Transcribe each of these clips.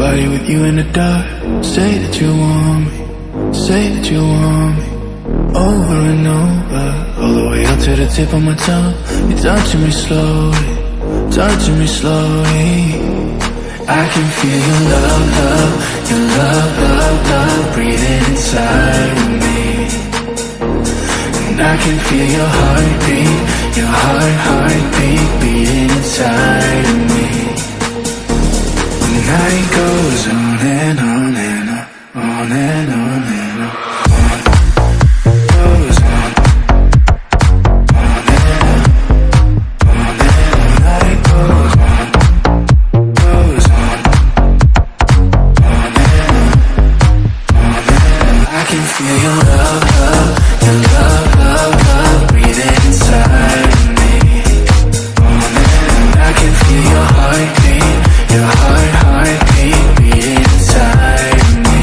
body with you in the dark. Say that you want me, say that you want me, over and over, all the way up to the tip of my tongue. You're touching me slowly, touching me slowly. I can feel your love, love, your love, love, love breathing inside of me. And I can feel your heartbeat, your heartbeat beating inside of me. The night goes on and on and on, on and on and on. Feel your love, love, your love, love, love breathing inside of me. And I can feel your heartbeat, your heartbeat beating inside of me.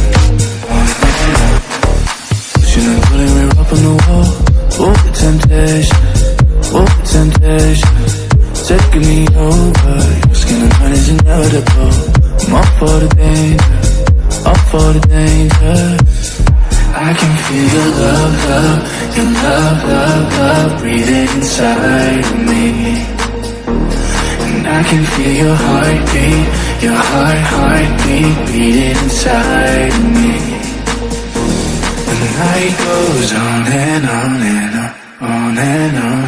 Pushing and pulling, we're up on the wall. Oh, the temptation, oh, the temptation, taking me over. Your skin and mine is inevitable. I'm up for the danger, up for the danger. I can feel your love, love, your love, love, love breathing inside of me. And I can feel your heartbeat, your heartbeat beating inside of me. And the night goes on and on and on, on and on.